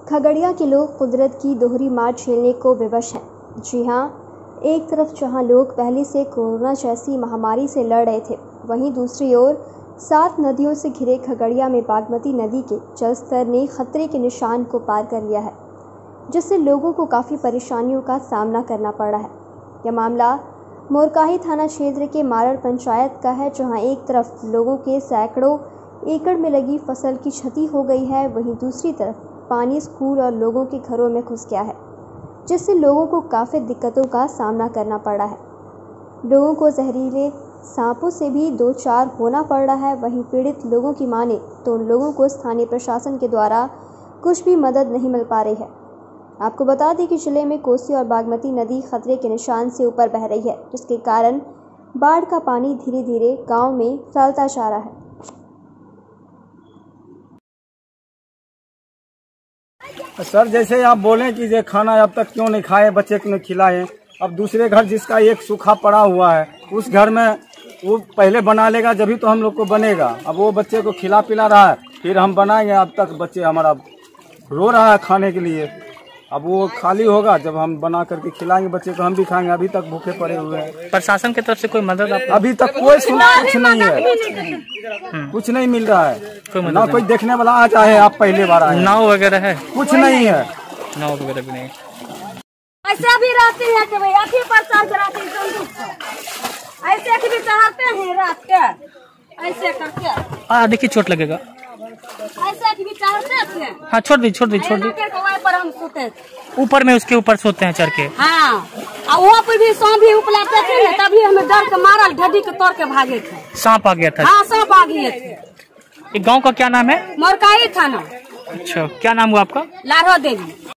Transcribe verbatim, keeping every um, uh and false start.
खगड़िया के लोग कुदरत की दोहरी मार झेलने को विवश हैं। जी हाँ, एक तरफ जहाँ लोग पहले से कोरोना जैसी महामारी से लड़ रहे थे, वहीं दूसरी ओर सात नदियों से घिरे खगड़िया में बागमती नदी के जलस्तर ने खतरे के निशान को पार कर लिया है, जिससे लोगों को काफ़ी परेशानियों का सामना करना पड़ रहा है। यह मामला मोरकाही थाना क्षेत्र के मारड़ पंचायत का है, जहां एक तरफ लोगों के सैकड़ों एकड़ में लगी फसल की क्षति हो गई है, वहीं दूसरी तरफ पानी स्कूल और लोगों के घरों में घुस गया है, जिससे लोगों को काफ़ी दिक्कतों का सामना करना पड़ रहा है। लोगों को जहरीले सांपों से भी दो चार होना पड़ रहा है। वहीं पीड़ित लोगों की माने तो उन लोगों को स्थानीय प्रशासन के द्वारा कुछ भी मदद नहीं मिल पा रही है। आपको बता दें कि जिले में कोसी और बागमती नदी खतरे के निशान से ऊपर बह रही है, जिसके कारण बाढ़ का पानी धीरे धीरे गांव में फैलता जा रहा है। सर, जैसे आप बोले कि ये खाना अब तक क्यों नहीं खाए, बच्चे को नहीं खिलाए। अब दूसरे घर जिसका एक सूखा पड़ा हुआ है, उस घर में वो पहले बना लेगा, जब तो हम लोग को बनेगा। अब वो बच्चे को खिला पिला रहा है, फिर हम बनाएंगे। अब तक बच्चे हमारा रो रहा है खाने के लिए। अब वो खाली होगा, जब हम बना करके खिलाएंगे बच्चे को, हम भी खाएंगे। अभी तक भूखे पड़े हुए हैं। प्रशासन की तरफ से कोई मदद आप अभी तक कोई सुना कुछ नहीं है, कुछ नहीं मिल रहा है। कोई ना कोई देखने वाला आ जाए। आप पहले बार आए, नाव वगैरह है? कुछ नहीं है, नाव वगैरह भी नहीं। ऐसे भी रहते हैं कि भाई अभी परेशान कराते हैं, ऐसे भी चढ़ाते हैं रात के, ऐसे करके। हाँ, देखिए चोट लगेगा। ऐसे भी चढ़ते थे। हाँ, छोड़ दी छोड़ दी छोड़ दी पर हम सोते ऊपर में, उसके ऊपर सोते हैं चढ़ के। हाँ, और वहाँ पर भी सांप भी उपलब्ध थे, तभी हमें डर के मारल ढड्डी के तोड़ के भागे थे। सांप आ गया था? हाँ, सांप आ गए थे। ये गांव का क्या नाम है? मोरकाही थाना। अच्छा, क्या नाम हुआ आपका? लाढ़ो देवी।